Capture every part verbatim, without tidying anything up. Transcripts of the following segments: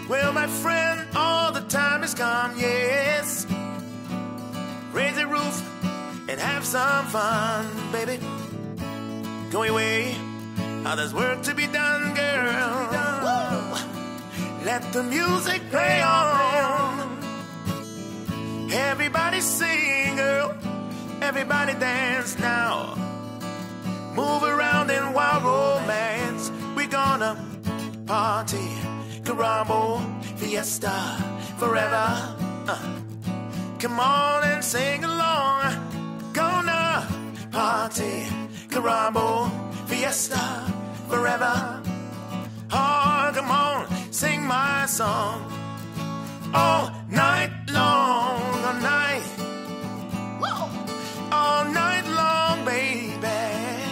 Well, my friend, all the time has come, yes. Raise the roof and have some fun, baby. Go away, oh, there's work to be done, girl. Woo. Let the music play on. Everybody sing, girl. Everybody dance now. Move around in wild romance. We're gonna party, carambo, fiesta, forever. Uh. Come on and sing along. Gonna party, carambo, fiesta, forever. Oh, come on, sing my song all night long, all night, whoa, all night long, baby,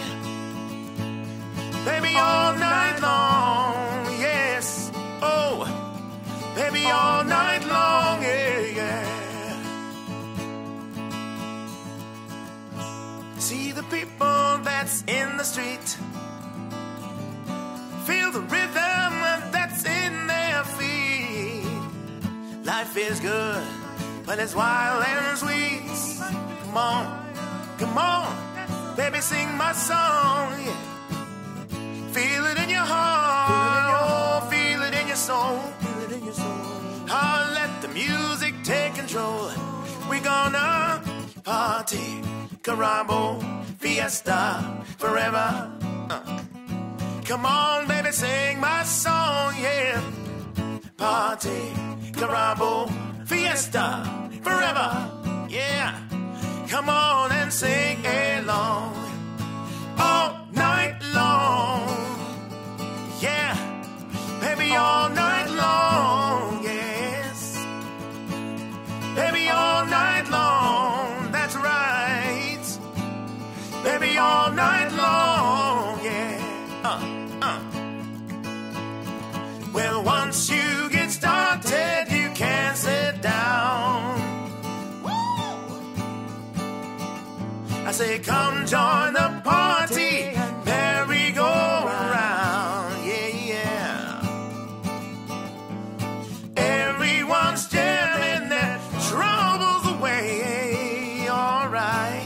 baby, all night long, yes, oh, baby, all night long, yeah, yeah. See the people that's in the street, feel the rhythm that's in their feet. Life is good, but it's wild and sweet. Come on, come on, baby, sing my song. Yeah. Feel it in your heart, oh, feel it in your soul. Oh, let the music take control. We gonna party, carambo, fiesta, forever. Uh. Come on, baby, sing my song, yeah. Party, carambo, fiesta, forever, yeah. Come on and sing along all night long, yeah. Baby, all night long, yes. Baby, all night long, that's right. Baby, all night long, yeah. Uh, uh. Well, once you get started, you can't sit down. Woo! I say, come join the party, merry-go-round, yeah, yeah. Everyone's jamming their troubles away, all right.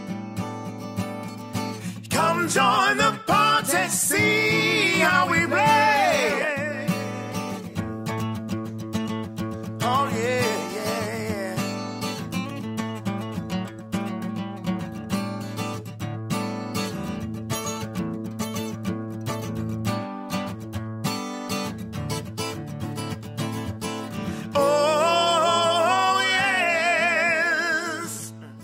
Come join the party, see how we play. Oh yeah, yeah, yeah. Oh yes.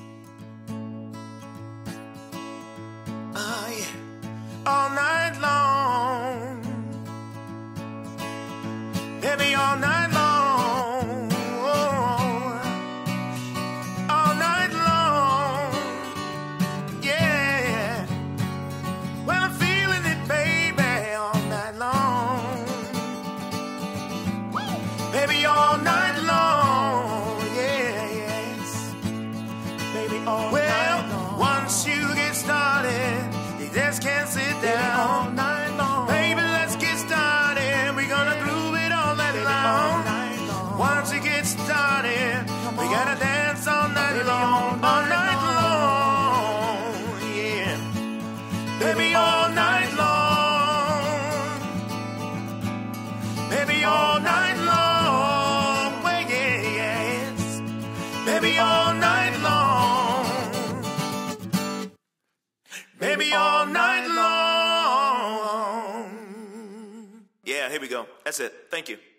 Oh yeah. All night long, baby, all night long, oh, all night long, yeah. Well, I'm feeling it, baby, all night long, baby, all night long, yeah, yes, baby, all well, night long. Once you get started, you just can't sit down. Baby, all night long. Baby, let's get started. We're gonna groove it all night long. Once you get started, we gotta dance all night Baby, long. All night long. Yeah. Baby, all night long. Baby, all night long. Well, yeah, yes. Baby, all night long. Baby, all night long. Yeah, here we go. That's it. Thank you.